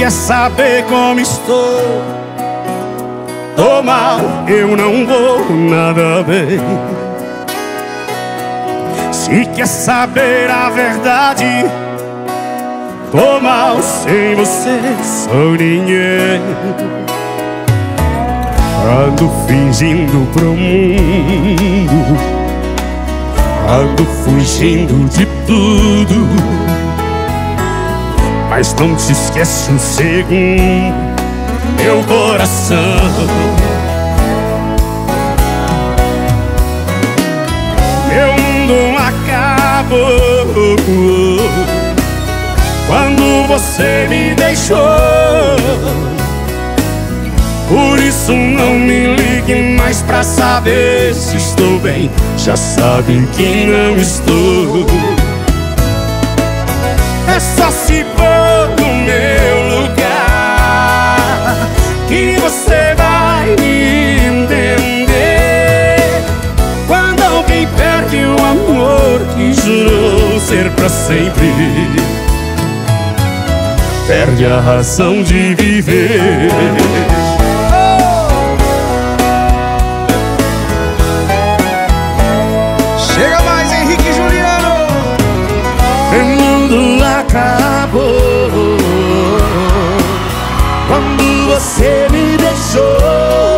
quer saber como estou, tô mal, eu não vou nada bem. Se quer saber a verdade, tô mal, sem você sou ninguém. Ando fingindo pro mundo, ando fugindo de tudo, mas não te esquece um segundo, meu coração. Meu mundo acabou quando você me deixou. Por isso não me ligue mais pra saber se estou bem. Já sabe que não estou. É só se pôr no meu lugar que você vai me entender. Quando alguém perde o amor que jurou ser pra sempre, perde a razão de viver. Chega mais, Henrique e Juliano. Meu mundo acabou quando você me deixou.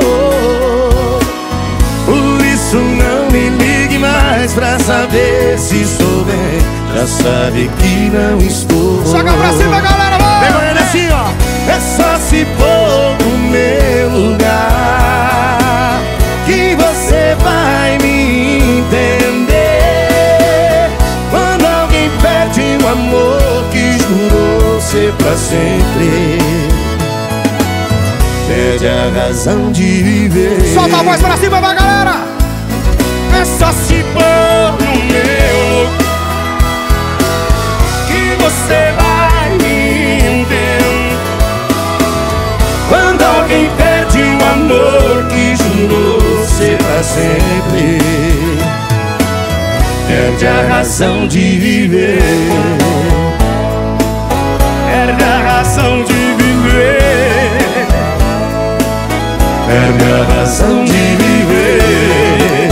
Por isso não me ligue mais pra saber se estou bem. Já sabe que não estou. Joga pra cima, galera, vai! Pegou ele assim, ó. É só se pôr no meu lugar que você vai me entender. Quando alguém perde um amor que jurou ser pra sempre, perde a razão de viver. Solta a voz pra cima, vai, galera! É só se pôr no meu lugar que você vai me entender. Quando alguém perde um amor que jurou ser pra sempre, perde a razão de viver. Perde a razão de viver. Perde a razão de viver.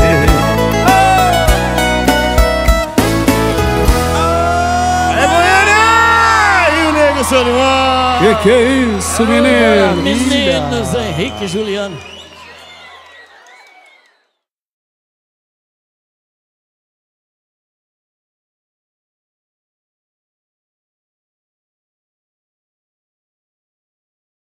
É Goiânia! E o Nego Solimão! Que é isso, menino? Meninos, Henrique e Juliano.